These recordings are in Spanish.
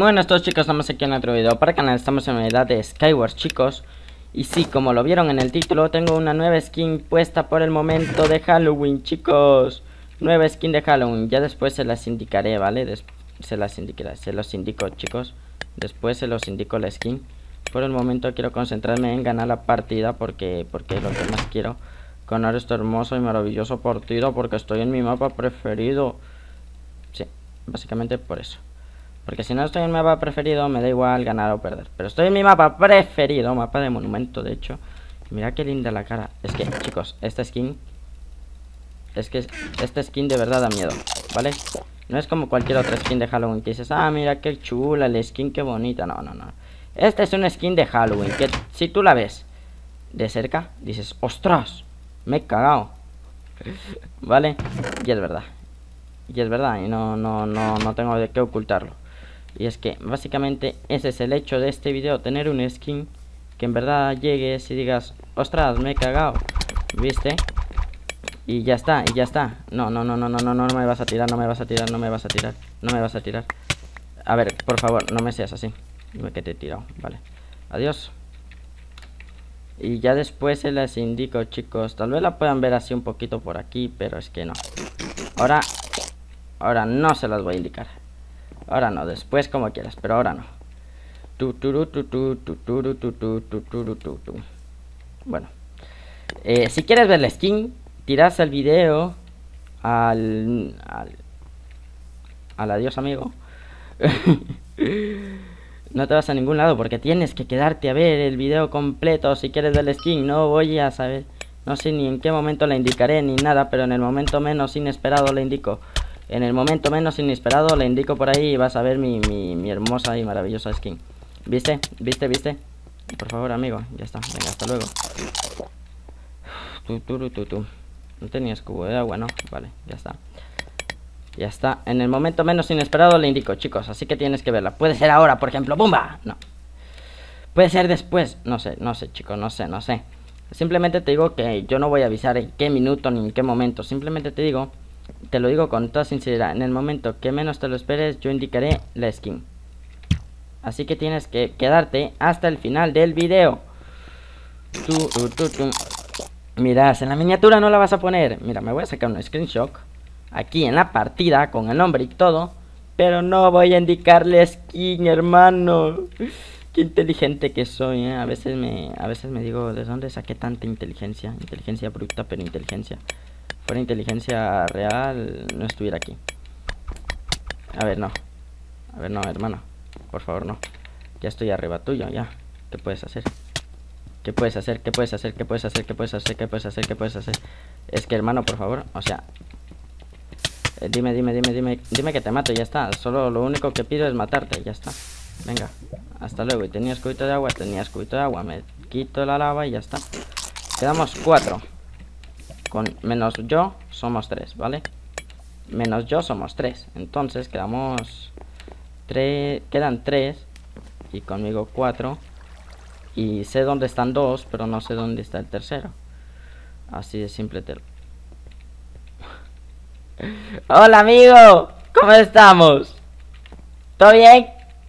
Buenas a todos, chicos, estamos aquí en otro video para el canal. Estamos en la edad de Skywars, chicos. Y sí, como lo vieron en el título, tengo una nueva skin puesta por el momento de Halloween, chicos. Nueva skin de Halloween. Ya después se las indicaré, ¿vale? Se los indico, chicos. Después se los indico la skin. Por el momento quiero concentrarme en ganar la partida porque es lo que más quiero. Ganar este hermoso y maravilloso partido porque estoy en mi mapa preferido. Sí, básicamente por eso. Porque si no estoy en mi mapa preferido, me da igual ganar o perder. Pero estoy en mi mapa preferido, mapa de monumento, de hecho. Mira qué linda la cara. Es que, chicos, esta skin de verdad da miedo, ¿vale? No es como cualquier otra skin de Halloween que dices, ah, mira qué chula la skin, qué bonita. No, no, no. Esta es una skin de Halloween que si tú la ves de cerca, dices, ostras, me he cagado. ¿Vale? Y es verdad. Y es verdad, y no tengo de qué ocultarlo. Y es que básicamente ese es el hecho de este video, tener un skin que en verdad llegues y digas, ostras, me he cagado, ¿viste? Y ya está, y ya está. No me vas a tirar, no me vas a tirar, no me vas a tirar, no me vas a tirar. A ver, por favor, no me seas así. Dime que te he tirado, vale. Adiós. Y ya después se las indico, chicos. Tal vez la puedan ver así un poquito por aquí, pero es que no. Ahora no se las voy a indicar. Ahora no, después como quieras, pero ahora no. Bueno, si quieres ver la skin, tiras el video al adiós, amigo. No te vas a ningún lado porque tienes que quedarte a ver el video completo si quieres ver la skin. No voy a saber, no sé ni en qué momento la indicaré ni nada, pero en el momento menos inesperado la indico. En el momento menos inesperado le indico por ahí y vas a ver mi hermosa y maravillosa skin. ¿Viste? ¿Viste? ¿Viste? Por favor, amigo. Ya está. Venga, hasta luego. No tenías cubo de agua, ¿no? Vale, ya está. Ya está. En el momento menos inesperado le indico, chicos. Así que tienes que verla. Puede ser ahora, por ejemplo. ¡Bumba! No. Puede ser después. No sé, chicos. No sé. Simplemente te digo que yo no voy a avisar en qué minuto ni en qué momento. Simplemente te digo... Te lo digo con toda sinceridad, en el momento que menos te lo esperes, yo indicaré la skin. Así que tienes que quedarte hasta el final del video. Mirad, en la miniatura no la vas a poner. Mira, me voy a sacar un screenshot aquí en la partida con el nombre y todo, pero no voy a indicar la skin, hermano. Qué inteligente que soy, ¿eh? A veces me digo, ¿de dónde saqué tanta inteligencia? Inteligencia bruta, pero inteligencia. Fuera inteligencia real, no estuviera aquí. A ver, no, hermano. Por favor, no. Ya estoy arriba tuyo, ya. ¿Qué puedes hacer? ¿Qué puedes hacer? ¿Qué puedes hacer? ¿Qué puedes hacer? ¿Qué puedes hacer? ¿Qué puedes hacer? ¿Qué puedes hacer? Es que, hermano, por favor, o sea... Dime que te mato, ya está. Solo lo único que pido es matarte, ya está. Venga, hasta luego. Y tenías cubito de agua, Me quito la lava y ya está. Quedamos 4. Con menos yo somos 3, ¿vale? Menos yo somos 3. Entonces quedamos 3. Quedan 3. Y conmigo 4. Y sé dónde están 2, pero no sé dónde está el tercero. Así de simple te lo... Hola, amigo. ¿Cómo estamos? ¿Todo bien?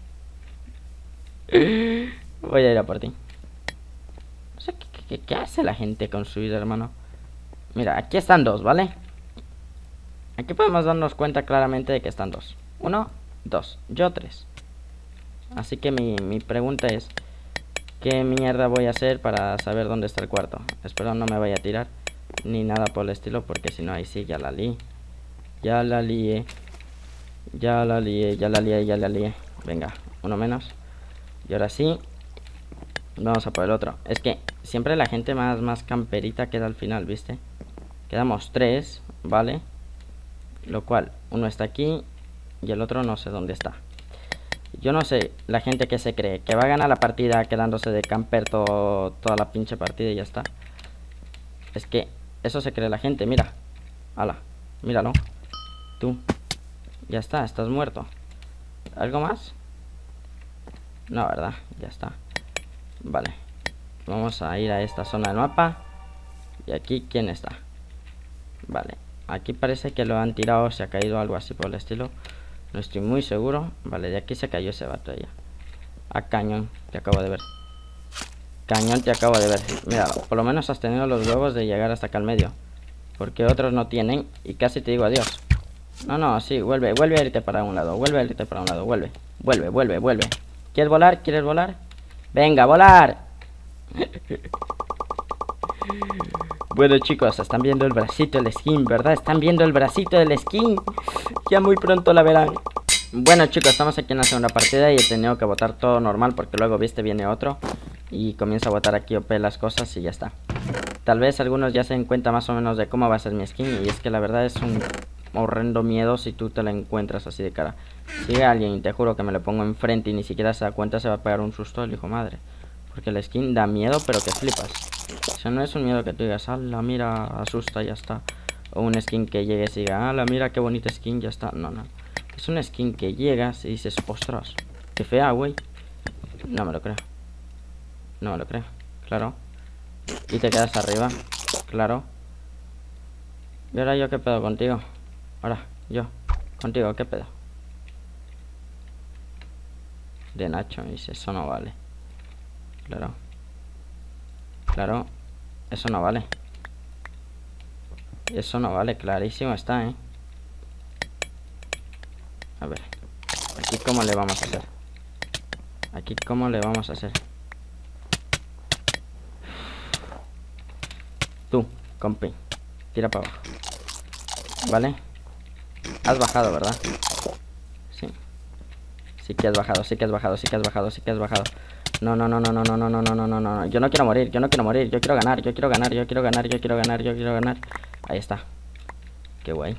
Voy a ir a por ti. No sé qué hace la gente con su vida, hermano. Mira, aquí están 2, ¿vale? Aquí podemos darnos cuenta claramente de que están 2. 1, 2, yo 3. Así que mi pregunta es, ¿qué mierda voy a hacer para saber dónde está el cuarto? Espero no me vaya a tirar ni nada por el estilo, porque si no ahí sí ya la lié. Ya la lié. Venga, uno menos. Y ahora sí, vamos a por el otro. Es que siempre la gente más camperita queda al final, ¿viste? Quedamos 3, ¿vale? Lo cual, uno está aquí y el otro no sé dónde está. Yo no sé, la gente que se cree que va a ganar la partida quedándose de camper toda la pinche partida y ya está. Es que eso se cree la gente, mira. Ala, míralo. Tú. Ya está, estás muerto. ¿Algo más? No, ¿verdad? Ya está. Vale. Vamos a ir a esta zona del mapa. Y aquí, ¿quién está? Vale, aquí parece que lo han tirado, se ha caído algo así por el estilo. No estoy muy seguro. Vale, de aquí se cayó ese vato ya. A cañón, te acabo de ver. Cañón, te acabo de ver. Mira, por lo menos has tenido los huevos de llegar hasta acá al medio. Porque otros no tienen. Y casi te digo adiós. No, no, sí, vuelve a irte para un lado. Vuelve a irte para un lado, vuelve. Vuelve. ¿Quieres volar? ¿Quieres volar? Venga, volar. Bueno, chicos, están viendo el bracito del skin, ¿verdad? Están viendo el bracito del skin. Ya muy pronto la verán. Bueno, chicos, estamos aquí en la segunda partida y he tenido que votar todo normal porque luego, viste, viene otro y comienza a votar aquí OP las cosas y ya está. Tal vez algunos ya se den cuenta más o menos de cómo va a ser mi skin y es que la verdad es un horrendo miedo si tú te la encuentras así de cara. Si hay alguien y te juro que me lo pongo enfrente y ni siquiera se da cuenta, se va a pegar un susto el hijo madre. Porque la skin da miedo, pero que flipas. O sea, no es un miedo que tú digas, ala, mira, asusta, ya está. O un skin que llegues y diga, ala, mira qué bonita skin, ya está. No, no. Es una skin que llegas y dices, ostras, qué fea, güey. No me lo creo. No me lo creo, claro. Y te quedas arriba, claro. ¿Y ahora yo qué pedo contigo? Ahora, yo, contigo, ¿qué pedo? De Nacho, me dice, eso no vale. Claro. Claro, eso no vale. Eso no vale, clarísimo está, ¿eh? A ver, aquí cómo le vamos a hacer. Aquí cómo le vamos a hacer. Tú, compi, tira para abajo. ¿Vale? Has bajado, ¿verdad? Sí. Sí que has bajado, sí que has bajado, sí que has bajado, sí que has bajado. No. Yo no quiero morir, yo no quiero morir. Yo quiero ganar, yo quiero ganar, yo quiero ganar, yo quiero ganar, yo quiero ganar. Ahí está. Qué guay.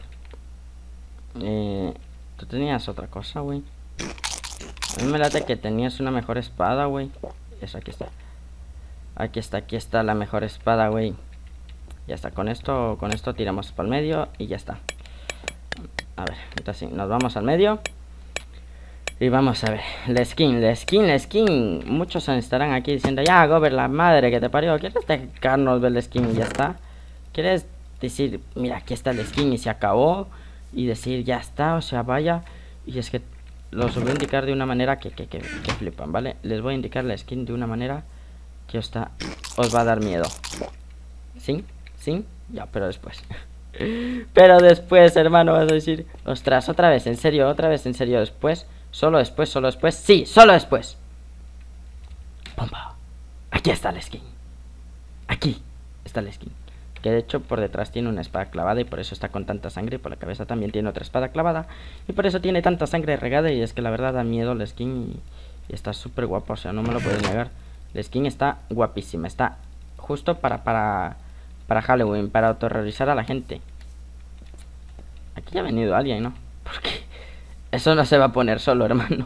Tú tenías otra cosa, güey. A mí me late que tenías una mejor espada, güey. Eso, aquí está. Aquí está la mejor espada, güey. Ya está, con esto tiramos para el medio y ya está. A ver, entonces sí, nos vamos al medio. Y vamos a ver, la skin. Muchos estarán aquí diciendo, ya, Gober, la madre que te parió. ¿Quieres dejarnos ver la skin y ya está? ¿Quieres decir, mira, aquí está el skin y se acabó? Y decir, ya está, o sea, vaya. Y es que los voy a indicar de una manera que flipan, ¿vale? Les voy a indicar la skin de una manera que os va a dar miedo. ¿Sí? ¿Sí? Ya, pero después. Pero después, hermano, vas a decir, ostras, otra vez en serio, después. Solo después, sí, solo después. ¡Pumba! Aquí está la skin. Aquí está la skin. Que de hecho por detrás tiene una espada clavada y por eso está con tanta sangre. Y por la cabeza también tiene otra espada clavada. Y por eso tiene tanta sangre regada. Y es que la verdad da miedo la skin. Y está súper guapa, o sea, no me lo puedes negar. La skin está guapísima. Está justo para Halloween, para aterrorizar a la gente. Aquí ya ha venido alguien, ¿no? Porque eso no se va a poner solo, hermano.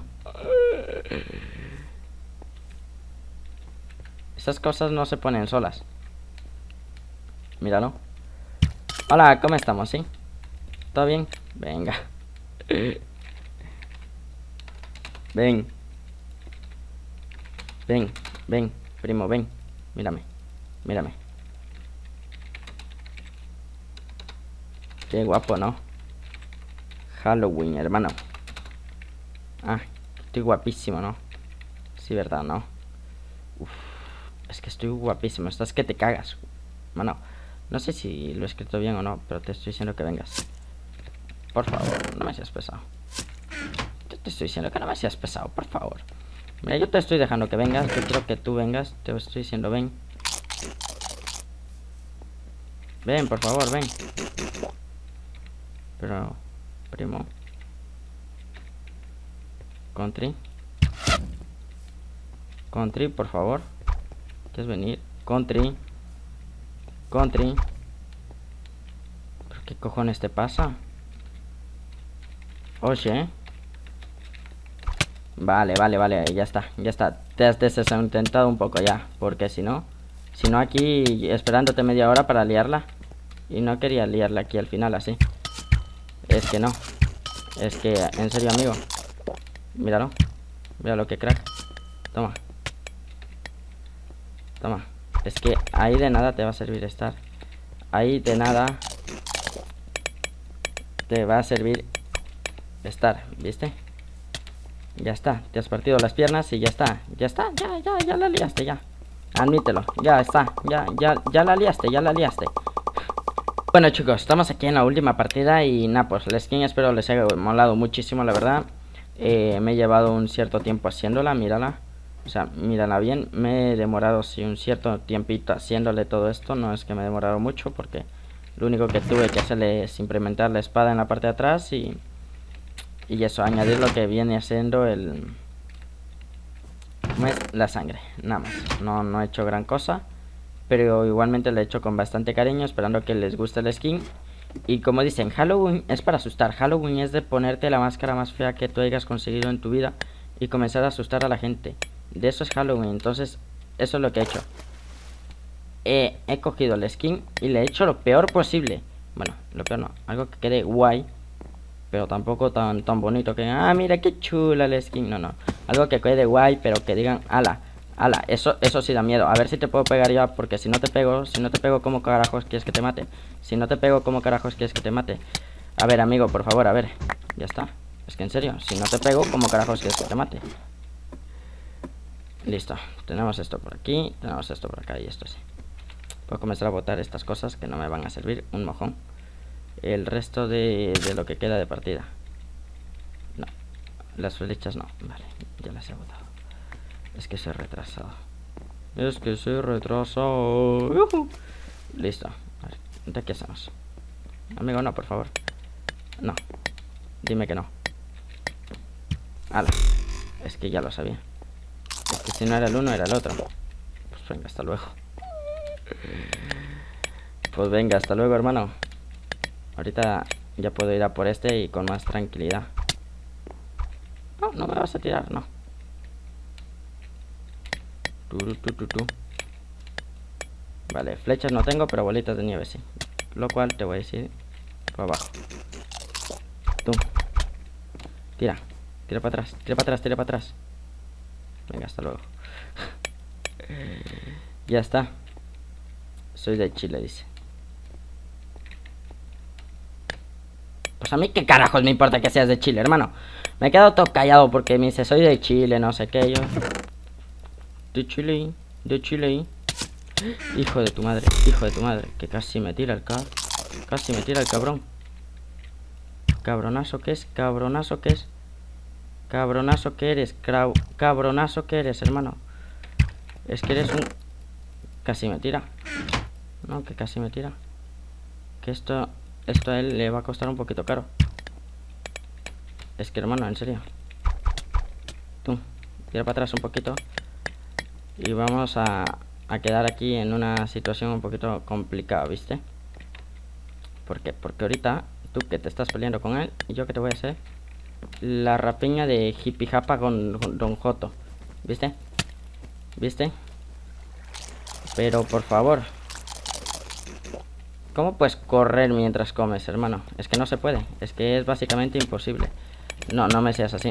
Esas cosas no se ponen solas. Míralo. Hola, ¿cómo estamos? ¿Sí? ¿Todo bien? Venga. Ven. Ven, primo, ven. Mírame. Qué guapo, ¿no? Halloween, hermano. Ah, estoy guapísimo, ¿no? Sí, verdad, ¿no? Uf, es que estoy guapísimo. Estás que te cagas, mano. No sé si lo he escrito bien o no, pero te estoy diciendo que vengas. Por favor, no me seas pesado. Yo te estoy diciendo que no me seas pesado, por favor. Mira, yo te estoy dejando que vengas. Yo quiero que tú vengas. Te estoy diciendo, ven. Ven, por favor, ven. Pero, primo. Country, por favor. ¿Quieres venir? Country. ¿Pero qué cojones te pasa? Oye. Vale, ya está. Te has desintentado un poco ya. Porque si no aquí esperándote media hora para liarla. Y no quería liarla aquí al final así. Es que no. Es que, en serio, amigo. Míralo. Míralo, que crack. Toma. Es que ahí de nada te va a servir estar. Ahí de nada te va a servir estar, ¿viste? Ya está, te has partido las piernas y ya está. Ya está, ya la liaste, ya. Admítelo, ya está, ya la liaste, ya la liaste. Bueno chicos, estamos aquí en la última partida y nada, pues la skin espero les haya molado muchísimo, la verdad. Me he llevado un cierto tiempo haciéndola, mírala. O sea, mírala bien, me he demorado sí un cierto tiempito haciéndole todo esto. No es que me he demorado mucho porque lo único que tuve que hacerle es implementar la espada en la parte de atrás y eso, añadir lo que viene siendo el... ¿cómo es? La sangre, nada más. No he hecho gran cosa, pero igualmente lo he hecho con bastante cariño, esperando que les guste el skin. Y como dicen, Halloween es para asustar. Halloween es de ponerte la máscara más fea que tú hayas conseguido en tu vida y comenzar a asustar a la gente. De eso es Halloween, entonces eso es lo que he hecho. He cogido el skin y le he hecho lo peor posible. Bueno, lo peor no, algo que quede guay, pero tampoco tan bonito que... ah, mira qué chula la skin. No, algo que quede guay, pero que digan, ala, eso sí da miedo. A ver si te puedo pegar ya, porque si no te pego, ¿cómo carajos quieres que te mate? Si no te pego, ¿cómo carajos quieres que te mate? A ver, amigo, por favor, a ver. Ya está. Es que en serio, si no te pego, ¿cómo carajos quieres que te mate? Listo. Tenemos esto por aquí, tenemos esto por acá y esto sí. Puedo comenzar a botar estas cosas que no me van a servir un mojón. El resto de lo que queda de partida. No. Las flechas no. Vale, ya las he botado. Es que soy retrasado. Listo. A ver, ¿de qué hacemos? Amigo, no, por favor. No. Dime que no. Ala. Es que ya lo sabía. Es que si no era el uno, era el otro. Pues venga, hasta luego. Pues venga, hasta luego, hermano. Ahorita ya puedo ir a por este y con más tranquilidad. No me vas a tirar, no. Vale, flechas no tengo, pero bolitas de nieve sí. Lo cual te voy a decir por abajo. Tú. Tira para atrás, tira para atrás. Venga, hasta luego. Ya está. Soy de Chile, dice. Pues a mí qué carajos me importa que seas de Chile, hermano. Me he quedado todo callado porque me dice soy de Chile, no sé qué. Yo de Chile. Hijo de tu madre, que casi me tira el cabrón. Cabronazo que es, cabronazo que eres, hermano. Es que eres un... casi me tira. No, que casi me tira. Que esto a él le va a costar un poquito caro. Es que, hermano, en serio. Tú, tira para atrás un poquito. Y vamos a quedar aquí en una situación un poquito complicada, ¿viste? ¿Por qué? Porque ahorita tú que te estás peleando con él, y yo que te voy a hacer la rapiña de hippie japa con Don Joto. ¿Viste? Pero por favor, ¿cómo puedes correr mientras comes, hermano? Es que no se puede, es que es básicamente imposible. No me seas así.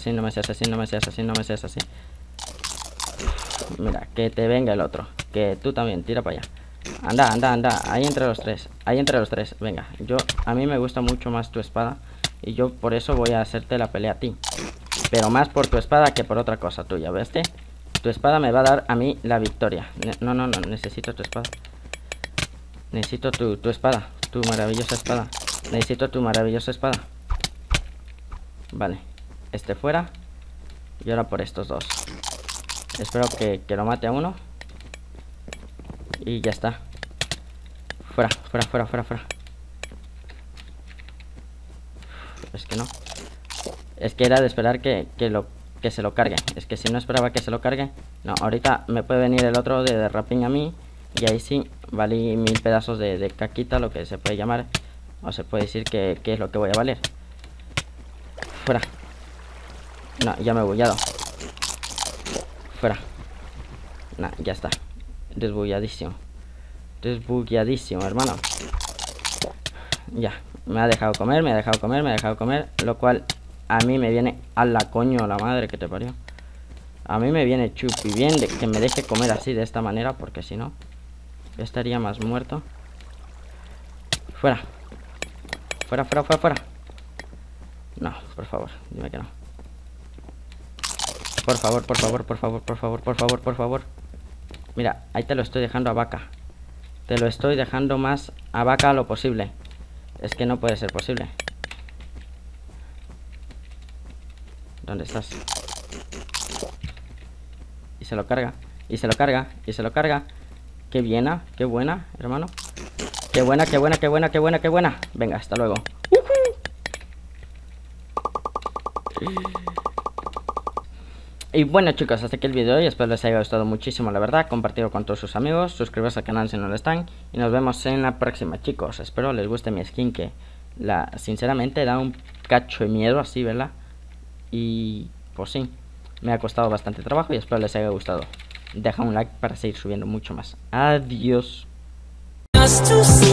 Mira, que te venga el otro. Que tú también, tira para allá. Anda, ahí entre los tres. Venga, a mí me gusta mucho más tu espada. Y yo por eso voy a hacerte la pelea a ti. Pero más por tu espada que por otra cosa tuya, ¿viste? Tu espada me va a dar a mí la victoria. No, necesito tu espada. Necesito tu espada. Tu maravillosa espada. Necesito tu maravillosa espada. Vale, este fuera. Y ahora por estos dos. Espero que lo mate a uno. Y ya está. Fuera. Es que no. Es que era de esperar que se lo cargue. Es que si no esperaba que se lo cargue. No, ahorita me puede venir el otro de rapiña a mí. Y ahí sí, valí 1000 pedazos de caquita, lo que se puede llamar. O se puede decir que es lo que voy a valer. Fuera. No, ya me he bullado. Fuera. Nah, ya está. Desbulladísimo, hermano. Ya, me ha dejado comer. Lo cual a mí me viene a la coño, la madre que te parió. A mí me viene chupi bien de que me deje comer así, de esta manera, porque si no estaría más muerto. Fuera. No, por favor, dime que no. Por favor, por favor, por favor, por favor, por favor, por favor. Mira, ahí te lo estoy dejando a vaca. Te lo estoy dejando más a vaca lo posible. Es que no puede ser posible. ¿Dónde estás? Y se lo carga, y se lo carga, y se lo carga. Qué buena, hermano. Qué buena, qué buena, qué buena, qué buena, qué buena. Venga, hasta luego. Y bueno, chicos, hasta aquí el vídeo de hoy. Espero les haya gustado muchísimo, la verdad. Compartirlo con todos sus amigos. Suscribiros al canal si no lo están. Y nos vemos en la próxima, chicos. Espero les guste mi skin, que sinceramente da un cacho de miedo así, ¿verdad? Y pues sí, me ha costado bastante trabajo y espero les haya gustado. Deja un like para seguir subiendo mucho más. Adiós.